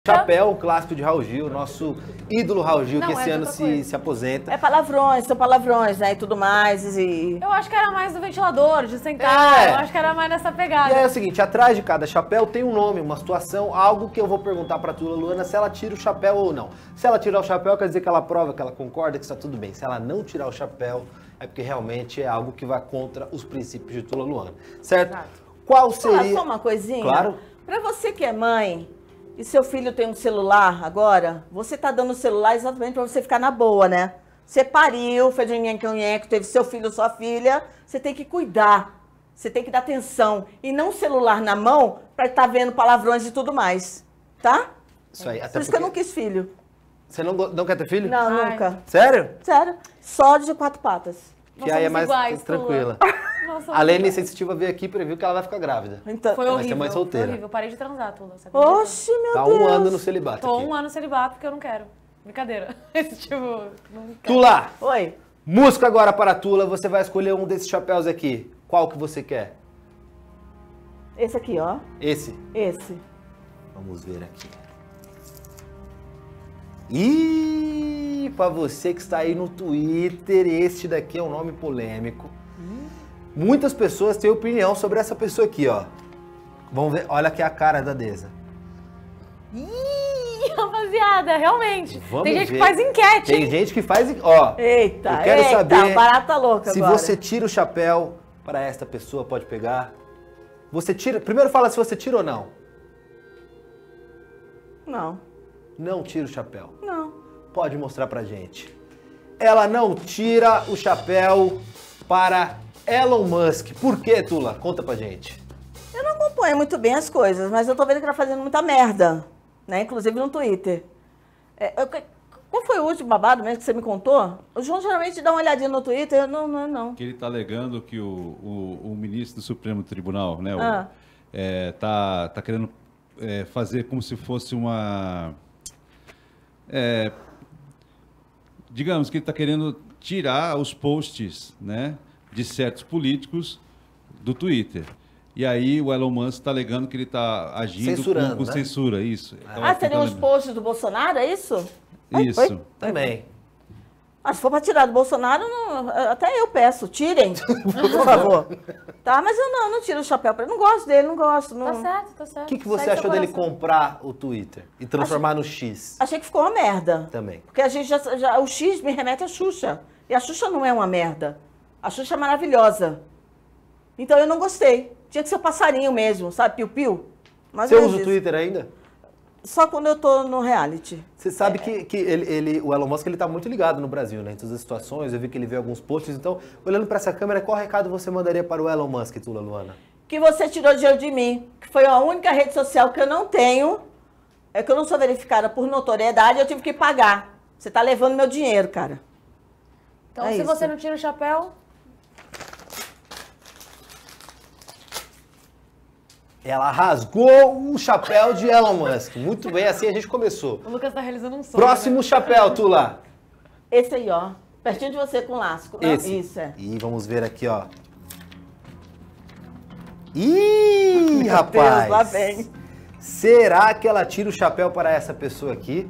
Chapéu, o clássico de Raul Gil, nosso ídolo Raul Gil, que esse ano se aposenta. É palavrões, são palavrões, né, e tudo mais. Eu acho que era mais do ventilador, de sentar, eu acho que era mais nessa pegada. E é o seguinte, atrás de cada chapéu tem um nome, uma situação, algo que eu vou perguntar pra Tula Luana se ela tira o chapéu ou não. Se ela tirar o chapéu, quer dizer que ela prova, que ela concorda, que está tudo bem. Se ela não tirar o chapéu, é porque realmente é algo que vai contra os princípios de Tula Luana, certo? Exato. Qual seria... Só uma coisinha? Claro. Pra você que é mãe... E seu filho tem um celular agora, você tá dando o celular exatamente para você ficar na boa, né? Você pariu, fez um nhenque, teve seu filho ou sua filha, você tem que cuidar, você tem que dar atenção. E não o celular na mão para estar vendo palavrões e tudo mais, tá? Isso aí, até por isso que eu não quis filho. Você não quer ter filho? Não, nunca. Sério? Sério. Só de 4 patas. Que aí é mais iguais, tranquila. Nossa, A Lene Sensitiva veio aqui e previu que ela vai ficar grávida. Então, foi Vai horrível, ser mãe solteira. foi horrível. Parei de transar, Tula. Você acredita? Oxi, meu Tá Deus. 1 ano no celibato Tô aqui. 1 ano celibato porque eu não quero. Brincadeira. Esse tipo, não quero. Tula, Oi. música agora para a Tula. Você vai escolher um desses chapéus aqui. Qual que você quer? Esse aqui, ó. Esse? Esse. Vamos ver aqui. E para você que está aí no Twitter, este daqui é um nome polêmico. Muitas pessoas têm opinião sobre essa pessoa aqui, ó. Vamos ver, olha aqui a cara da Deza. Ih, rapaziada, realmente. Vamos tem gente ver. que faz enquete. Tem gente que faz, ó. Eita, eu quero saber barata louca se agora. você tira o chapéu para esta pessoa, pode pegar. Você tira, primeiro fala se você tira ou não. Não. Não tira o chapéu. Não. Pode mostrar pra gente. Ela não tira o chapéu para Elon Musk. Por quê, Tula? Conta pra gente. Eu não acompanho muito bem as coisas, mas eu tô vendo que ela tá fazendo muita merda, né? Inclusive no Twitter. Qual foi o último babado mesmo que você me contou? O João geralmente dá uma olhadinha no Twitter, eu não. Que ele está alegando que o ministro do Supremo Tribunal, né, tá querendo fazer como se fosse uma... digamos que ele está querendo tirar os posts, né, de certos políticos do Twitter. E aí o Elon Musk está alegando que ele está agindo Censurando, com né? censura, isso. Então, seriam os posts do Bolsonaro, é isso? Isso. Oi? Também. Ah, se for para tirar do Bolsonaro, até eu peço, tirem, por favor. Tá, mas eu não tiro o chapéu para ele. Não gosto dele, não gosto. Não... Tá certo, tá certo. O que você Segue achou seu dele coração. comprar o Twitter e transformar no X? Achei que ficou uma merda. Também. Porque a gente o X me remete à Xuxa. E a Xuxa não é uma merda. A Xuxa é maravilhosa. Então eu não gostei. Tinha que ser o passarinho mesmo, sabe? Piu-piu. Mas Você não é usa o disso. Twitter ainda? Só quando eu tô no reality. Você sabe que o Elon Musk ele tá muito ligado no Brasil, né? Em todas as situações, eu vi que ele vê alguns posts. Então, olhando para essa câmera, qual recado você mandaria para o Elon Musk, Tula Luana? Que você tirou dinheiro de mim. Que foi a única rede social que eu não tenho. É que eu não sou verificada por notoriedade, eu tive que pagar. Você tá levando meu dinheiro, cara. Então, É se isso. você não tira o chapéu... Ela rasgou o chapéu de Elon Musk. Muito bem, assim a gente começou. O Lucas tá realizando um sonho. Próximo né? chapéu, Tula. Esse aí, ó. Pertinho de você com lasco. Não, Esse. Isso, é. E vamos ver aqui, ó. Ih, rapaz. Deus, lá vem. Será que ela tira o chapéu para essa pessoa aqui?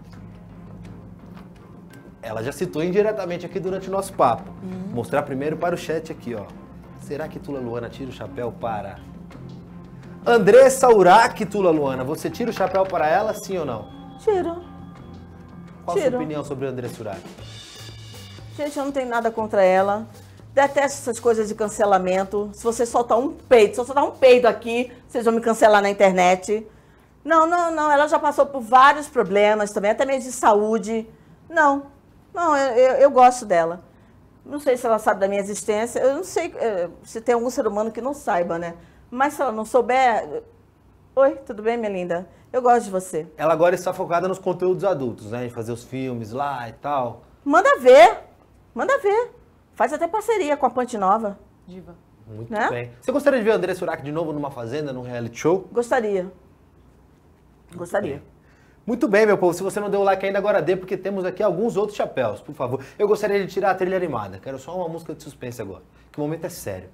Ela já citou indiretamente aqui durante o nosso papo. Mostrar primeiro para o chat aqui, ó. Será que Tula Luana tira o chapéu para... Andressa Urach, Tula Luana, você tira o chapéu para ela, sim ou não? Tiro. Qual a sua Tiro. opinião sobre a Andressa Urach? Gente, eu não tenho nada contra ela. Detesto essas coisas de cancelamento. Se você soltar um peido, se eu soltar um peido aqui, vocês vão me cancelar na internet. Não. Ela já passou por vários problemas também, até mesmo de saúde. Não, eu gosto dela. Não sei se ela sabe da minha existência. Eu não sei se tem algum ser humano que não saiba, né? Mas se ela não souber... Oi, tudo bem, minha linda? Eu gosto de você. Ela agora está focada nos conteúdos adultos, né? Em fazer os filmes lá e tal. Manda ver. Faz até parceria com a Ponte Nova. Diva. Muito Né? bem. Você gostaria de ver a Andressa Urach de novo numa fazenda, num reality show? Gostaria. Muito bem, meu povo. Se você não deu o like ainda, agora dê, porque temos aqui alguns outros chapéus, por favor. Eu gostaria de tirar a trilha animada. Quero só uma música de suspense agora, que o momento é sério.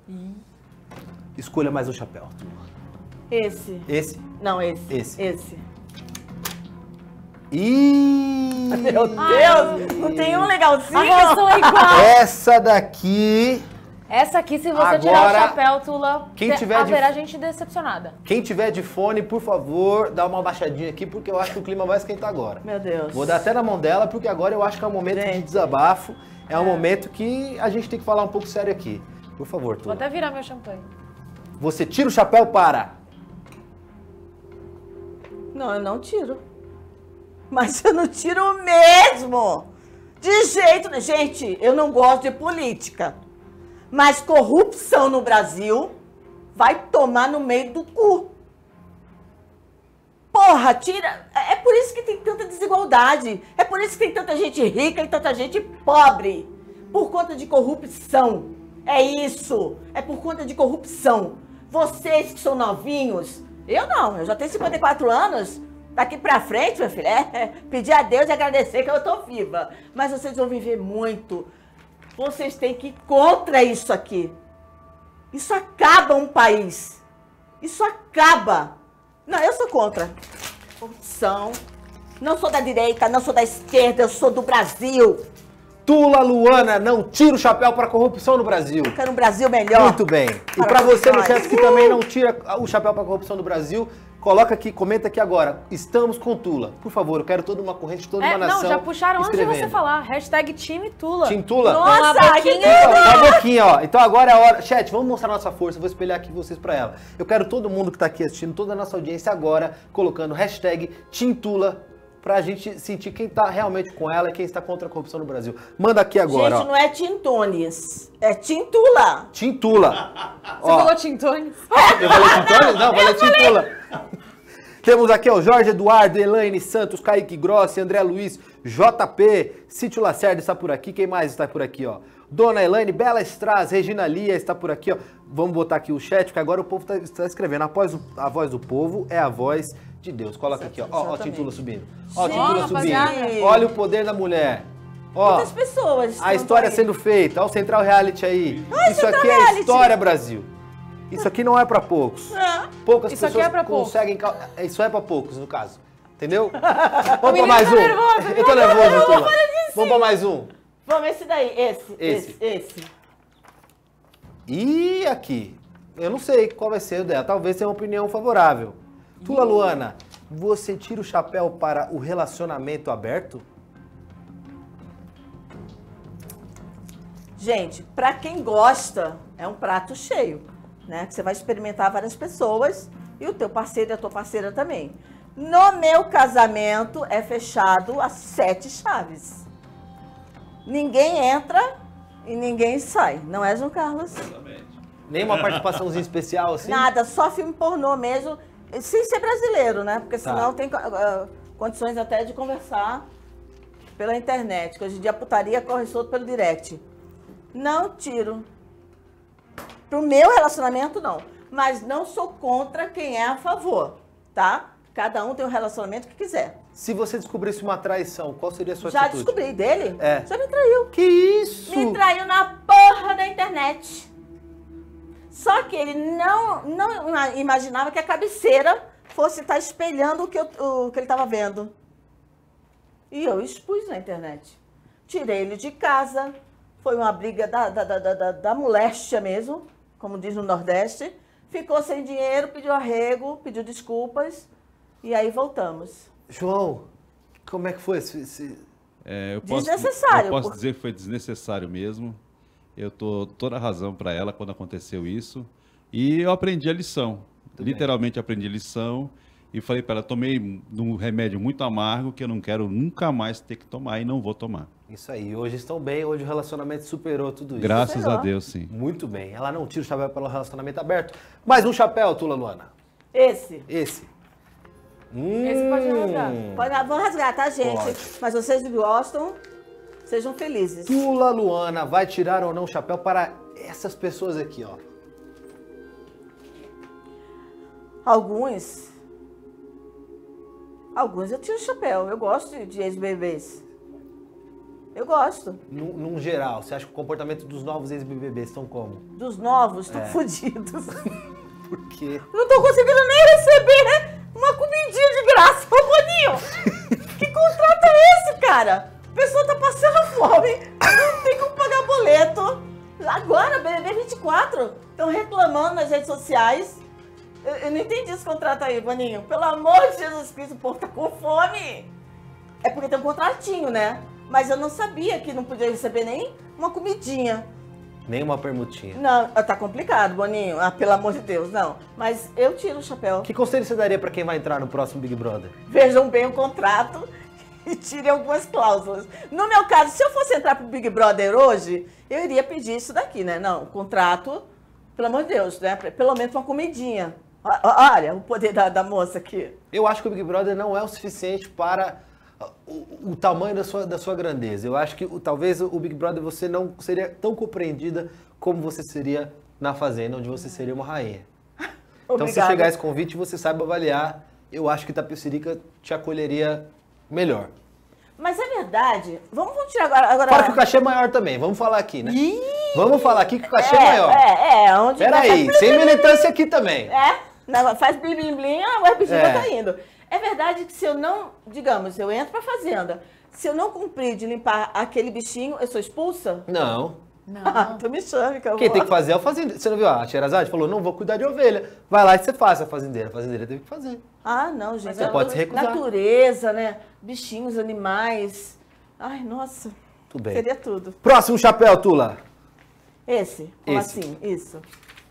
Escolha mais um chapéu. Esse. Esse? Não, esse. Esse. Esse. Ih! Meu Deus, não tem um legalzinho. A reação é igual. Essa daqui... Essa aqui, se você Agora, tirar o chapéu, Tula, quem tiver de- haverá gente decepcionada. Quem tiver de fone, por favor, dá uma baixadinha aqui, porque eu acho que o clima vai esquentar agora. Meu Deus. Vou dar até na mão dela, porque agora eu acho que é um momento de Gente. desabafo. É um momento que a gente tem que falar um pouco sério aqui. Por favor, Vou Tula. até virar meu champanhe. Você tira o chapéu para... Não, eu não tiro. Mas eu não tiro mesmo. De jeito nenhum. Gente, eu não gosto de política. Mas corrupção no Brasil vai tomar no meio do cu. Porra, tira. É por isso que tem tanta desigualdade. É por isso que tem tanta gente rica e tanta gente pobre. Por conta de corrupção. É isso. É por conta de corrupção. Vocês que são novinhos, eu não, eu já tenho 54 anos. Daqui pra frente, meu filho, pedir a Deus e agradecer que eu tô viva. Mas vocês vão viver muito. Vocês têm que ir contra isso aqui. Isso acaba um país. Isso acaba. Não, eu sou contra. Corrupção. Não sou da direita, não sou da esquerda, eu sou do Brasil. Tula Luana não tira o chapéu para a corrupção no Brasil. Eu quero um Brasil melhor. Muito bem. E para você no chat que também não tira o chapéu para a corrupção do Brasil, coloca aqui, comenta aqui agora. Estamos com Tula. Por favor, eu quero toda uma corrente, toda uma nação. Não, já puxaram antes de você escrevendo. falar. Hashtag time Tula. Time Tula? Nossa, Uma que boquinha. lindo! Tá a boquinha, ó. Então agora é a hora. Chat, vamos mostrar nossa força. Eu vou espelhar aqui vocês pra ela. Eu quero todo mundo que tá aqui assistindo, toda a nossa audiência agora, colocando hashtag Team Tula pra gente sentir quem tá realmente com ela e quem está contra a corrupção no Brasil. Manda aqui agora, Gente, ó. não é Tintones, é Tintula. Team Tula. Você falou Tintones? Eu falei Tintones? Não, eu falei Team Tula. Temos aqui, ó, Jorge Eduardo, Elaine Santos, Kaique Grossi, André Luiz, JP, Sítio Lacerda está por aqui. Quem mais está por aqui, ó? Dona Elaine, Bela Estraz, Regina Lia está por aqui, ó. Vamos botar aqui o chat, porque agora o povo está escrevendo. Após a voz do povo é a voz de Deus. Coloca aqui, ó. Ó, ó, Tintula subindo. Ó, Gente, Tintula subindo. rapaziada. Olha o poder da mulher. Ó, Quantas pessoas a estão história aí? sendo feita. Ó, o Central Reality aí. Ai, Isso Central aqui é Reality. história, Brasil. Isso aqui não é pra poucos. Poucas Isso aqui pessoas é pra poucos. conseguem... Isso é pra poucos, no caso. Entendeu? Vamos pra mais um. Eu tô nervoso, Tula. Vamos pra mais um. Vamos, esse daí, esse. E aqui? Eu não sei qual vai ser o dela. Talvez tenha uma opinião favorável. Tula Luana, você tira o chapéu para o relacionamento aberto? Gente, pra quem gosta, é um prato cheio, né? Que você vai experimentar várias pessoas e o teu parceiro e a tua parceira também. No meu casamento é fechado a 7 chaves. Ninguém entra e ninguém sai. Não é, João Carlos? Nenhuma participaçãozinha especial assim? Nada, só filme pornô mesmo, sem ser brasileiro, né? Porque Tá. senão tem condições até de conversar pela internet, que hoje em dia a putaria corre solto pelo direct. Não tiro. Pro meu relacionamento, não. Mas não sou contra quem é a favor, tá? Cada um tem o relacionamento que quiser. Se você descobrisse uma traição, qual seria a sua Já atitude? descobri dele? É. Já me traiu. Que isso? Me traiu na porra da internet. Só que ele não imaginava que a cabeceira fosse estar espelhando o que ele estava vendo. E eu expus na internet. Tirei ele de casa. Foi uma briga da moléstia mesmo, como diz no Nordeste. Ficou sem dinheiro, pediu arrego, pediu desculpas. E aí voltamos. João, como é que foi Eu Desnecessário, posso por- dizer que foi desnecessário mesmo. Eu tô toda a razão para ela quando aconteceu isso. E eu aprendi a lição. Literalmente aprendi a lição. E falei para ela, tomei um remédio muito amargo que eu não quero nunca mais ter que tomar e não vou tomar. Isso aí, hoje estão bem, hoje o relacionamento superou tudo isso. Graças a Superou. Deus, sim. Muito bem, ela não tira o chapéu pelo relacionamento aberto. Mais um chapéu, Tula Luana. Esse. Esse. Esse pode rasgar. Vou rasgar, tá, gente? Pode. Mas vocês gostam, sejam felizes. Tula Luana vai tirar ou não o chapéu para essas pessoas aqui, ó. Alguns eu tiro o chapéu. Eu gosto de ex-bebês. Eu gosto. Num geral, você acha que o comportamento dos novos ex-BBBs estão como? Dos novos, estão fodidos. Por quê? Não tô conseguindo nem receber uma comidinha de graça, ô Boninho! Que dia 24, estão reclamando nas redes sociais. Eu não entendi esse contrato aí, Boninho. Pelo amor de Jesus Cristo, o povo tá com fome. É porque tem um contratinho, né? Mas eu não sabia que não podia receber nem uma comidinha. Nem uma permutinha. Não, tá complicado, Boninho. Ah, pelo amor de Deus, não. Mas eu tiro o chapéu. Que conselho você daria pra quem vai entrar no próximo Big Brother? Vejam bem o contrato e tirem algumas cláusulas. No meu caso, se eu fosse entrar pro Big Brother hoje, eu iria pedir isso daqui, né? Não, contrato, pelo amor de Deus, né? Pelo menos uma comidinha. Olha o poder da moça aqui. Eu acho que o Big Brother não é o suficiente para o tamanho da sua grandeza. Eu acho que talvez o Big Brother você não seria tão compreendida como você seria na Fazenda, onde você seria uma rainha. Então, se chegar esse convite, você saiba avaliar. Eu acho que Itapecerica te acolheria melhor. Mas é verdade. Vamos tirar agora. Fora que o cachê é maior também. Vamos falar aqui, né? Ih! Vamos falar aqui que o cachê é maior. Onde Peraí, sem militância aqui também. Faz blim blim blim, a webjiva tá indo. É verdade que se eu não, digamos, eu entro pra fazenda, se eu não cumprir de limpar aquele bichinho, eu sou expulsa? Não. Não. Tu me chame, que eu Quem vou. tem que fazer é o fazendeiro. Você não viu? A Sherazade falou, não vou cuidar de ovelha. Vai lá e você faz a fazendeira. A fazendeira teve que fazer. Ah, não, gente. Você pode se recusar. Natureza, né? Bichinhos, animais. Ai, nossa. Tudo bem. Seria tudo. Próximo chapéu, Tula. Esse? Como Esse. assim? Isso.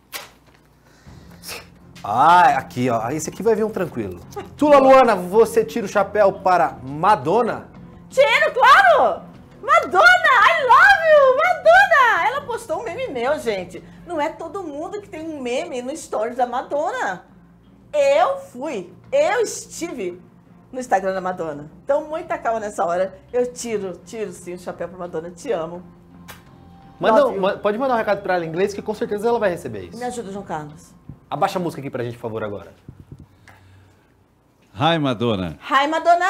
Ah, aqui, ó. Esse aqui vai vir um tranquilo. Tula Luana, você tira o chapéu para Madonna? Tiro, claro! Madonna! I love you! Madonna! Ela postou um meme meu, gente. Não é todo mundo que tem um meme no stories da Madonna. Eu estive no Instagram da Madonna. Então, muita calma nessa hora. Eu tiro sim o chapéu pra Madonna. Te amo. Pode mandar um recado para ela em inglês que com certeza ela vai receber isso. Me ajuda, João Carlos. Abaixa a música aqui pra gente, por favor, agora. Hi, Madonna. Hi, Madonna.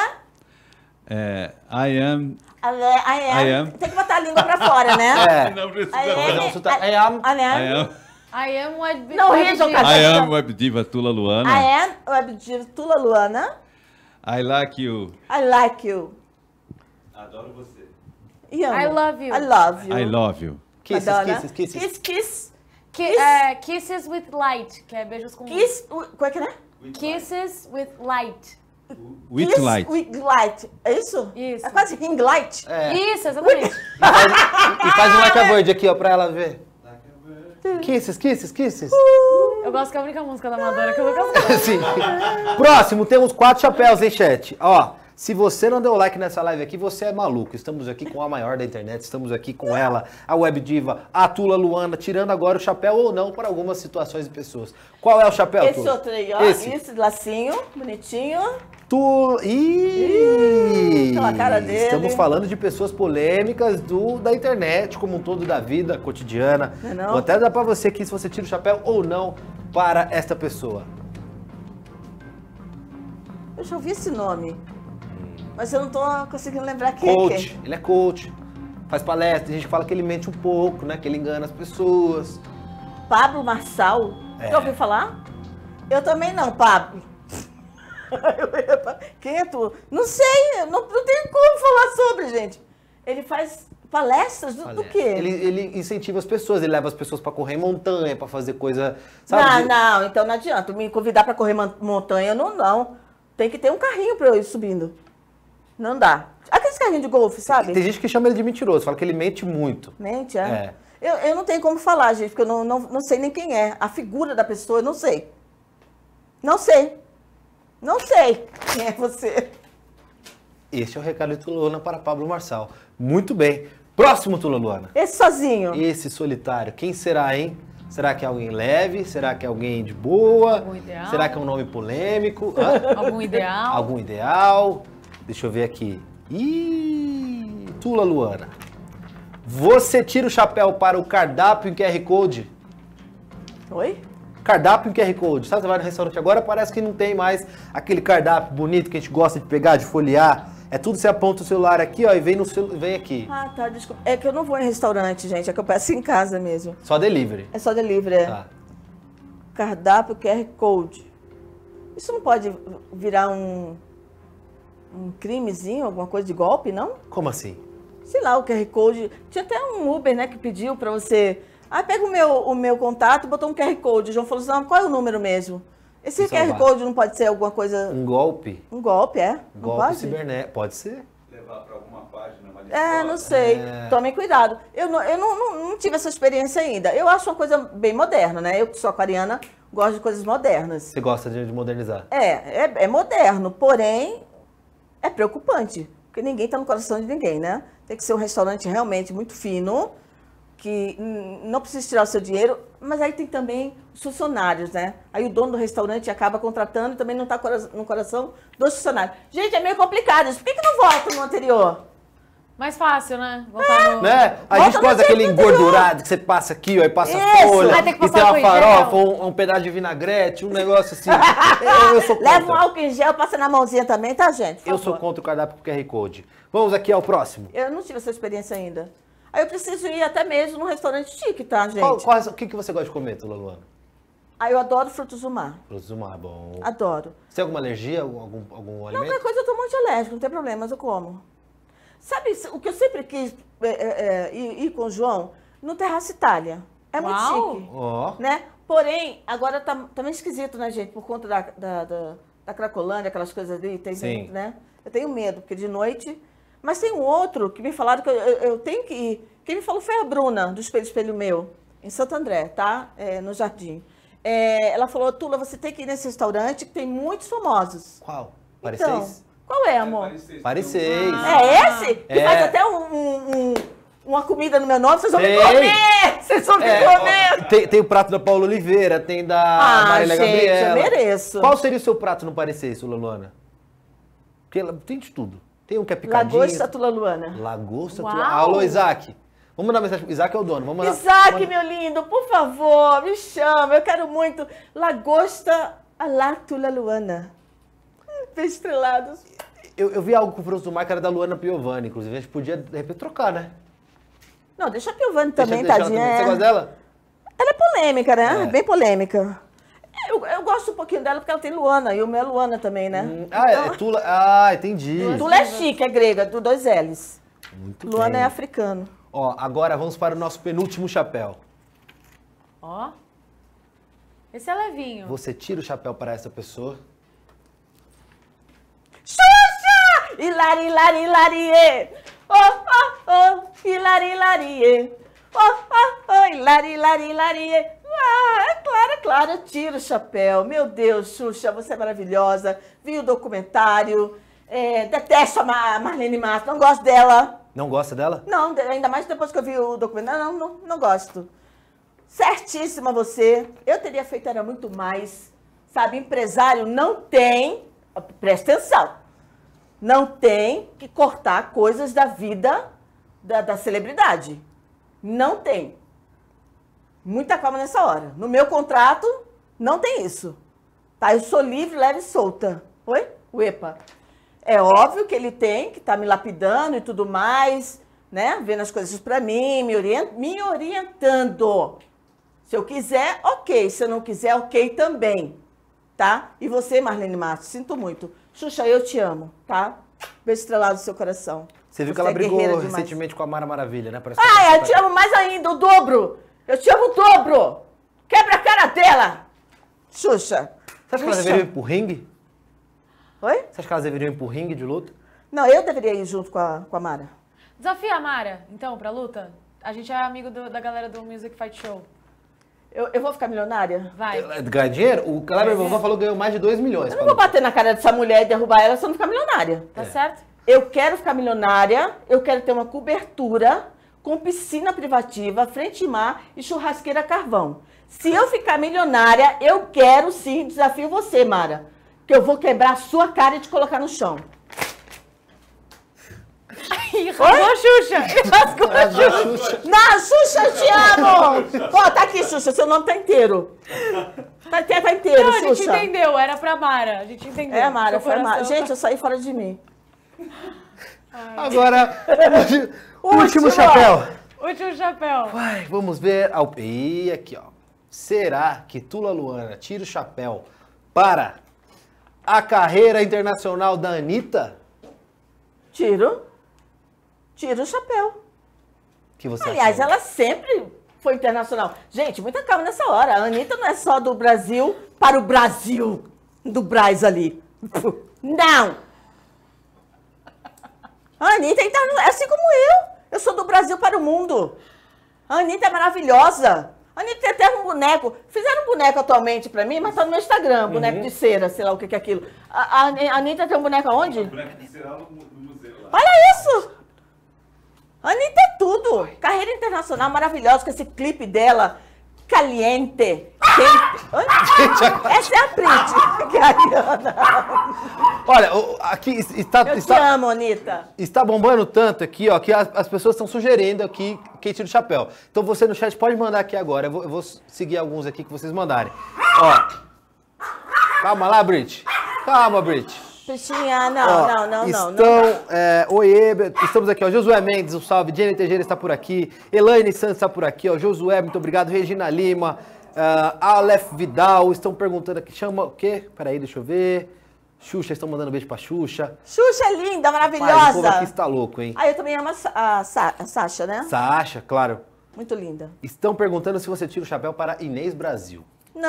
I am... I am. Tem que botar a língua pra fora, né? Não precisa. I am. I am what... Não ri, João Carlos. I am Web Diva Tula Luana. I am webdiva Tula Luana. I like you. I like you. Adoro você. E amo. I love you. I love you. I love you. Kisses, Madonna. kisses. Kiss. Kisses with light, que é beijos com... Kiss. Como é que é? Kisses with light. With Kiss light. with light. É isso? Isso. É quase ring light. É. Isso, exatamente. E faz um like a word aqui, ó, pra ela ver. Kisses, kisses, kisses. Eu gosto que é a única música da Madonna que eu nunca sei. Sim. Próximo, temos 4 chapéus, hein, chat? Ó, se você não deu like nessa live aqui, você é maluco. Estamos aqui com a maior da internet, estamos aqui com ela, a Web Diva, a Tula Luana, tirando agora o chapéu ou não para algumas situações e pessoas. Qual é o chapéu, Esse Tula? outro aí, ó. Esse Lacinho, bonitinho. Tula... Ih! Pela cara dele. Estamos falando de pessoas polêmicas da internet, como um todo da vida cotidiana. Não é não? Vou até dar pra você aqui se você tira o chapéu ou não para esta pessoa. Eu já ouvi esse nome. Mas eu não tô conseguindo lembrar quem é Coach, quem. ele é coach, faz palestra, tem gente que fala que ele mente um pouco, né? Que ele engana as pessoas. Pablo Marçal. É. Já ouviu falar? Eu também não, Pablo. Quem é tu? Não sei, não tenho como falar sobre, gente. Ele faz palestras do quê? Ele incentiva as pessoas, ele leva as pessoas pra correr em montanha, pra fazer coisa, sabe? Não, então não adianta. Me convidar pra correr montanha, não. Tem que ter um carrinho pra eu ir subindo. Não dá. Aqueles carrinhos de golfe, sabe? Tem gente que chama ele de mentiroso, fala que ele mente muito. Mente, é? Eu não tenho como falar, gente, porque eu não sei nem quem é. A figura da pessoa, eu não sei. Não sei. Não sei quem é você. Este é o recado de Tula Luana para Pablo Marçal. Muito bem. Próximo, Tula Luana. Esse sozinho. Esse solitário. Quem será, hein? Será que é alguém leve? Será que é alguém de boa? Algum ideal? Será que é um nome polêmico? Hã? Algum ideal? Algum ideal? Deixa eu ver aqui. Ih, Tula Luana. Você tira o chapéu para o cardápio em QR Code? Oi? Cardápio em QR Code. Sabe, você vai no restaurante agora, parece que não tem mais aquele cardápio bonito que a gente gosta de pegar, de folhear. É tudo, você aponta o celular aqui, ó, e vem aqui. Ah, tá, desculpa. É que eu não vou em restaurante, gente. É que eu peço em casa mesmo. Só delivery. É só delivery, é. Tá. Cardápio QR Code. Isso não pode virar um crimezinho, alguma coisa de golpe, não? Como assim? Sei lá, o QR Code. Tinha até um Uber, né, que pediu pra você Aí pega o meu contato, botou um QR Code. O João falou assim, não, qual é o número mesmo? Esse QR Salvar. Code não pode ser alguma coisa... Um golpe? Um golpe, é? Não Golpe pode? cibernético. Pode ser. Levar para alguma página Não sei. É. Tomem cuidado. Eu não tive essa experiência ainda. Eu acho uma coisa bem moderna, né? Eu que sou aquariana, gosto de coisas modernas. Você gosta de modernizar? É moderno, porém é preocupante. Porque ninguém está no coração de ninguém, né? Tem que ser um restaurante realmente muito fino, que não precisa tirar o seu dinheiro, mas aí tem também os funcionários, né? Aí o dono do restaurante acaba contratando e também não está no coração dos funcionários. Gente, é meio complicado isso. Por que não volta no anterior? Mais fácil, né? Voltar no... Né? A Volta gente no gosta daquele tempo anterior. engordurado que você passa aqui, ó, e passa Isso. folha, Vai ter que e passar tem uma álcool em farofa, gel. um pedaço de vinagrete, um negócio assim. Eu sou contra. Leva um álcool em gel, passa na mãozinha também, tá, gente? Por Eu favor. sou contra o cardápio com QR Code. Vamos aqui ao próximo. Eu não tive essa experiência ainda. Aí eu preciso ir até mesmo num restaurante chique, tá, gente? O que você gosta de comer, Tula Luana? Aí eu adoro frutos do mar. Frutos do mar, bom. Adoro. Você tem alguma alergia, algum Não, alimento? qualquer coisa eu tô muito alérgico, não tem problema, mas eu como. Sabe, o que eu sempre quis ir com o João? No Terraço Itália. É muito Uau! chique, Ó, né? Porém, agora tá meio esquisito, né, gente? Por conta da Cracolândia, aquelas coisas ali, tem Sim. gente, né? Eu tenho medo, porque de noite... Mas tem um outro que me falaram que eu tenho que ir. Quem me falou foi a Bruna, do Espelho Espelho Meu, em Santo André, tá? No Jardim. Ela falou, Tula, você tem que ir nesse restaurante que tem muitos famosos. qual? Então, Parecis? qual é, amor? Parecis. É esse? Que É. faz até uma comida no meu nome, vocês vão me Tem. comer! Vocês vão me comer! Tem o prato da Paula Oliveira, tem da Marília gente, Gabriela. eu mereço. Qual seria o seu prato no Parecis, Tula Luana? Porque tem de tudo. Tem um que é picadinho. Lagosta Tula Luana. Lagosta. Uau. Alô, Isaac. Vamos mandar mensagem pro Isaac, é o dono. Vamos mandar. Isaac, meu lindo, por favor, me chama. Eu quero muito. Lagosta a la Tula Luana. Estrelados. Eu vi algo com o Frutos do Mar que era da Luana Piovani, inclusive. A gente podia, de repente, trocar, né? Não, deixa a Piovani também, Deixa ela tadinha. também. Você gosta dela? Ela é polêmica, né? É. Bem polêmica. Eu gosto um pouquinho dela porque ela tem Luana, e o meu é Luana também, né? É Tula. Ah, entendi. Tula é chique, é grega, do 2 L's. Muito Luana bem. é africano. Ó, agora vamos para o nosso penúltimo chapéu. Ó. Esse é levinho. Você tira o chapéu para essa pessoa. Xuxa! Hilari, hilari, hilarie! Oh, oh, oh! Hilari, hilarie! Oh, oh, oh! Hilari, hilari, hilarie! É claro, eu tiro o chapéu. Meu Deus, Xuxa, você é maravilhosa. Vi o documentário. Detesto a Marlene Matos, não gosto dela. Não gosta dela? Não, ainda mais depois que eu vi o documentário. Não gosto. Certíssima você. Eu teria feito era muito mais. Sabe, empresário não tem... Presta atenção. Não tem que cortar coisas da vida da celebridade. Não tem. Muita calma nessa hora. No meu contrato, não tem isso. Tá? Eu sou livre, leve e solta. Oi? O EPA. É óbvio que ele tem que estar me lapidando e tudo mais, né? Vendo as coisas pra mim, me orientando. Se eu quiser, ok. Se eu não quiser, ok também. Tá? E você, Marlene Matos, sinto muito. Xuxa, eu te amo, tá? Beijo estrelado no seu coração. Você viu que é ela brigou guerreira demais. recentemente com a Mara Maravilha, né? Parece que Ah, ela eu te amo mais ainda, o dobro. Eu te amo o dobro. Quebra a cara dela. Xuxa. Você acha que elas Xuxa. deveriam ir pro ringue? Oi? Você acha que elas deveriam ir pro ringue de luta? Não, eu deveria ir junto com a Mara. Desafia a Mara, então, pra luta? A gente é amigo da galera do Music Fight Show. Eu vou ficar milionária? Vai. Ganhar dinheiro? O Kleber Vovó falou que ganhou mais de 2 milhões. Eu não vou bater na cara dessa mulher e derrubar ela se eu não ficar milionária. Tá certo? Eu quero ficar milionária, eu quero ter uma cobertura com piscina privativa, frente e mar e churrasqueira a carvão. Se eu ficar milionária, eu quero sim, desafio você, Mara, que eu vou quebrar a sua cara e te colocar no chão. Ih, rasgou a Xuxa! Rasgou a Xuxa! Não, Xuxa, eu te amo! Ó, tá aqui, Xuxa, seu nome tá inteiro. Tá inteiro, Não, a gente Xuxa. entendeu, era pra Mara. A gente entendeu. É, Mara, Seu foi a Mara. coração Gente, eu saí fora de mim. Agora, último chapéu. Último chapéu. Vai, vamos ver. E aqui, ó. Será que Tula Luana tira o chapéu para a carreira internacional da Anitta? Tiro o chapéu. Que você Aliás, achou? ela sempre foi internacional. Gente, muita calma nessa hora. A Anitta não é só do Brasil para o Brasil. Do Braz ali. Não! A Anitta é assim como eu. Eu sou do Brasil para o mundo. A Anitta é maravilhosa. A Anitta tem até um boneco. Fizeram um boneco atualmente pra mim, mas tá no meu Instagram. Boneco de cera, sei lá o que é aquilo. A Anitta tem um boneco aonde? Boneco de cera no museu lá. Olha isso! A Anitta é tudo. Carreira internacional maravilhosa, com esse clipe dela, caliente. Quente. Essa é a Brit, que é a Ariana. Olha, aqui Eu te amo, Anitta. está bombando tanto aqui, ó, que as pessoas estão sugerindo aqui quem tira o chapéu. Então você no chat pode mandar aqui agora. Eu vou seguir alguns aqui que vocês mandarem. Ó. Calma lá, Brit. Calma, Brit. Pristinha, não. Oiê, estamos aqui, ó. Josué Mendes, um salve. Jenny Teixeira está por aqui. Elaine Santos está por aqui, ó. Josué, muito obrigado. Regina Lima, Aleph Vidal, estão perguntando aqui. Chama o quê? Peraí, deixa eu ver. Xuxa, estão mandando beijo pra Xuxa. Xuxa é linda, maravilhosa. Pai, o povo aqui está louco, hein? Eu também amo a Sasha, né? Sasha, claro. Muito linda. Estão perguntando se você tira o chapéu para Inês Brasil.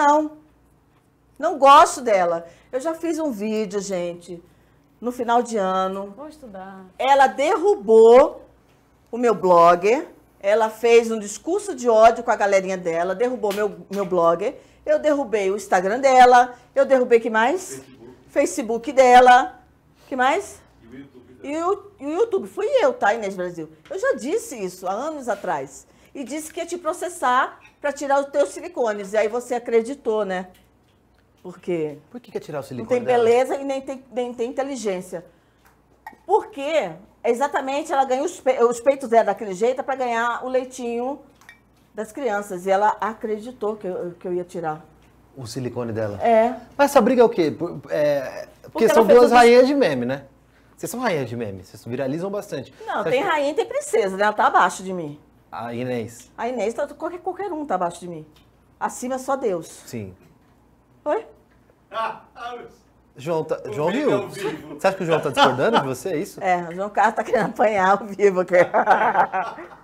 Não gosto dela. Eu já fiz um vídeo, gente, no final de ano. Vou estudar. Ela derrubou o meu blog. Ela fez um discurso de ódio com a galerinha dela. Derrubou meu blog. Eu derrubei o Instagram dela. Eu derrubei que mais? Facebook dela. Que mais? E o YouTube. Fui eu, tá, Inês Brasil? Eu já disse isso há anos atrás. E disse que ia te processar para tirar os teus silicones. E aí você acreditou, né? Porque Por que quer tirar o não silicone tem dela? beleza e nem tem inteligência. Porque exatamente ela ganha os peitos dela daquele jeito para ganhar o leitinho das crianças. E ela acreditou que eu ia tirar. O silicone dela? É. Mas essa briga é o quê? Porque ela são fez duas o rainhas de meme, né? Vocês são rainhas de meme, vocês viralizam bastante. Não, Você tem acha que- rainha e tem princesa, né? Ela tá abaixo de mim. A Inês, A Inês, qualquer um tá abaixo de mim. Acima é só Deus. sim. Oi? João viu? Você acha que o João tá discordando de você, é isso? É, o João Carlos tá querendo apanhar ao vivo aqui.